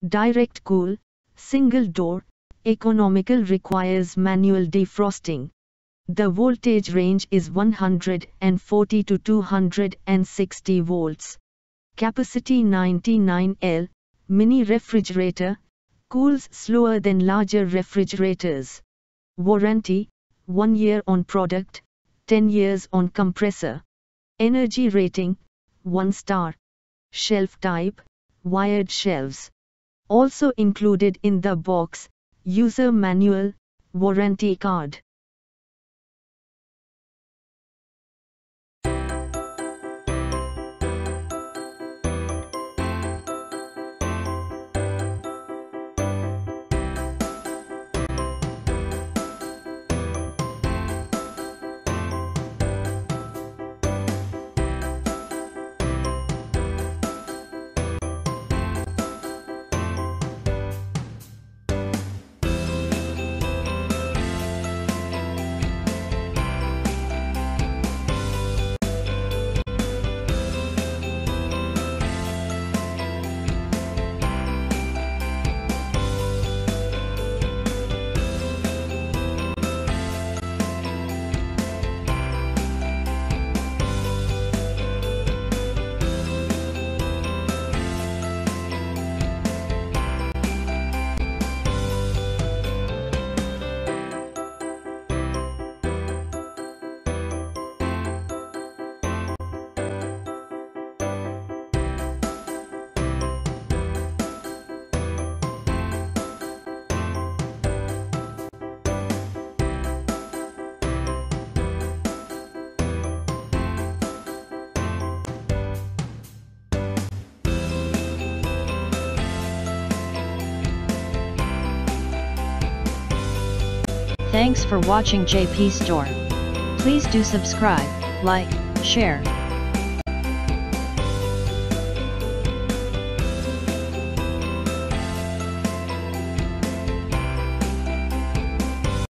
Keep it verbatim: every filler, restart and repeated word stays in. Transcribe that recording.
Direct cool, single door, Economical requires manual defrosting. The voltage range is one hundred forty to two hundred sixty volts. Capacity ninety-nine L, mini refrigerator, cools slower than larger refrigerators. Warranty, one year on product, ten years on compressor. Energy rating, one star. Shelf type, wired shelves. Also included in the box, user manual, warranty card. Thanks for watching J P Store. Please do subscribe, like, share,